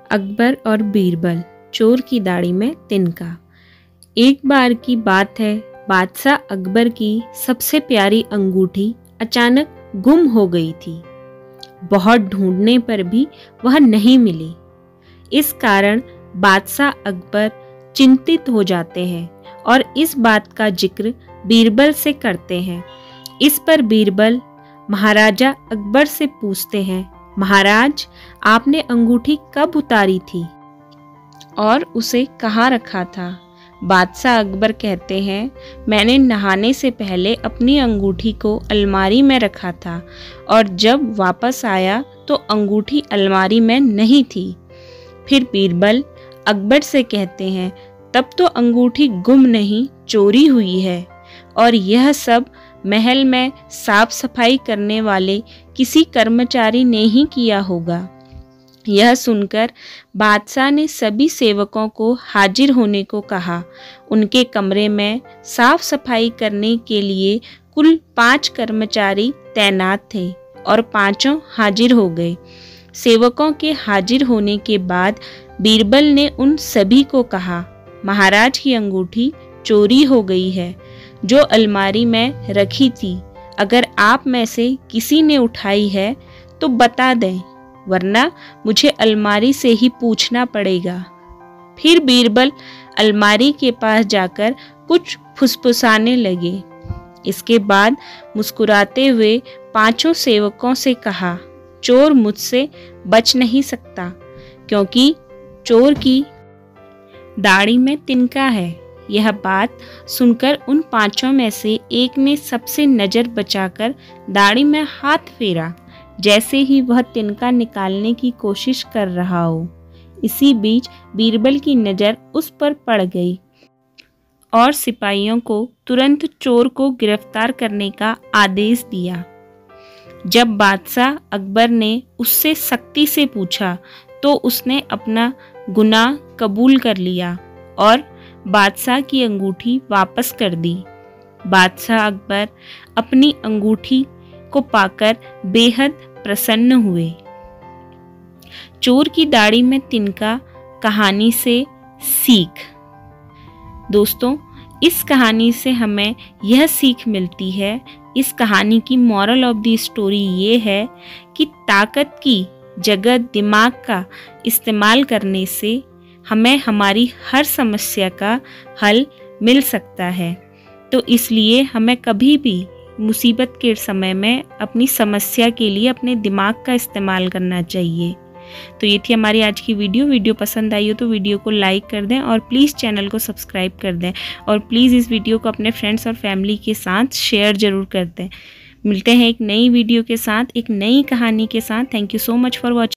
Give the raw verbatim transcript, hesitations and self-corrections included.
अकबर और बीरबल, चोर की दाढ़ी में तिनका। एक बार की बात है, बादशाह अकबर की सबसे प्यारी अंगूठी अचानक गुम हो गई थी। बहुत ढूंढने पर भी वह नहीं मिली। इस कारण बादशाह अकबर चिंतित हो जाते हैं और इस बात का जिक्र बीरबल से करते हैं। इस पर बीरबल महाराजा अकबर से पूछते हैं, महाराज, आपने अंगूठी कब उतारी थी और उसे कहाँ रखा था? बादशाह अकबर कहते हैं, मैंने नहाने से पहले अपनी अंगूठी को अलमारी में रखा था और जब वापस आया तो अंगूठी अलमारी में नहीं थी। फिर बीरबल अकबर से कहते हैं, तब तो अंगूठी गुम नहीं, चोरी हुई है और यह सब महल में साफ सफाई करने वाले किसी कर्मचारी ने ही किया होगा। यह सुनकर बादशाह ने सभी सेवकों को हाजिर होने को कहा। उनके कमरे में साफ सफाई करने के लिए कुल पांच कर्मचारी तैनात थे और पांचों हाजिर हो गए। सेवकों के हाजिर होने के बाद बीरबल ने उन सभी को कहा, महाराज की अंगूठी चोरी हो गई है, जो अलमारी में रखी थी। अगर आप में से किसी ने उठाई है तो बता दें, वरना मुझे अलमारी से ही पूछना पड़ेगा। फिर बीरबल अलमारी के पास जाकर कुछ फुसफुसाने लगे। इसके बाद मुस्कुराते हुए पांचों सेवकों से कहा, चोर मुझसे बच नहीं सकता, क्योंकि चोर की दाढ़ी में तिनका है। यह बात सुनकर उन पांचों में से एक ने सबसे नजर बचाकर दाढ़ी में हाथ फेरा, जैसे ही वह तिनका निकालने की कोशिश कर रहा हो। इसी बीच बीरबल की नजर उस पर पड़ गई और सिपाहियों को तुरंत चोर को गिरफ्तार करने का आदेश दिया। जब बादशाह अकबर ने उससे सख्ती से पूछा तो उसने अपना गुनाह कबूल कर लिया और बादशाह की अंगूठी वापस कर दी। बादशाह अकबर अपनी अंगूठी को पाकर बेहद प्रसन्न हुए। चोर की दाढ़ी में तिनका कहानी से सीख। दोस्तों, इस कहानी से हमें यह सीख मिलती है, इस कहानी की मॉरल ऑफ द स्टोरी ये है कि ताकत की जगह दिमाग का इस्तेमाल करने से हमें हमारी हर समस्या का हल मिल सकता है। तो इसलिए हमें कभी भी मुसीबत के समय में अपनी समस्या के लिए अपने दिमाग का इस्तेमाल करना चाहिए। तो ये थी हमारी आज की वीडियो। वीडियो पसंद आई हो तो वीडियो को लाइक कर दें और प्लीज़ चैनल को सब्सक्राइब कर दें और प्लीज़ इस वीडियो को अपने फ्रेंड्स और फैमिली के साथ शेयर ज़रूर कर दें। मिलते हैं एक नई वीडियो के साथ, एक नई कहानी के साथ। Thank you so much for watching.